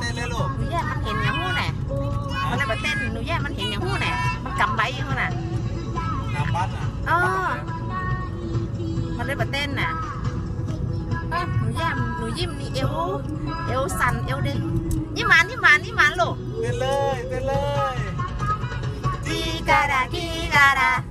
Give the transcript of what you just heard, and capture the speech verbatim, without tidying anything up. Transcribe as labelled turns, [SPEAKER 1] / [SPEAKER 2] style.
[SPEAKER 1] เต้นเลยลูก
[SPEAKER 2] หนูแย่มันเห็นอย่างหู้แน่มันเลยมาเต้นหนูแย่มันเห็นอย่างหู้แน่มันกำใบอย่างหู้น่ะ
[SPEAKER 1] น้ำบ้านอ่ะ
[SPEAKER 2] เออมันเลยมาเต้นน่ะเออหนูแย่หนูยิ้มนี่เอวเอวสั่นเอวเด้งยิ้มหวานยิ้มหวานยิ้มหวานลูก
[SPEAKER 1] เต้นเลยเต้นเลย
[SPEAKER 2] กีการากีการา